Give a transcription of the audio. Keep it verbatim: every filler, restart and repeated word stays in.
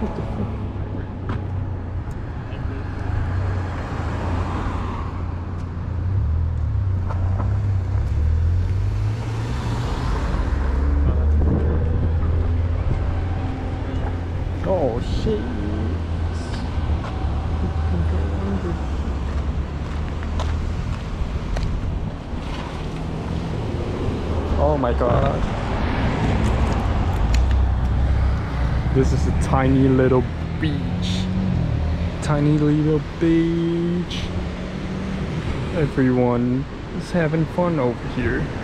What the fuck? Oh shit. Oh my god. This is a tiny little beach. Tiny little beach. Everyone is having fun over here.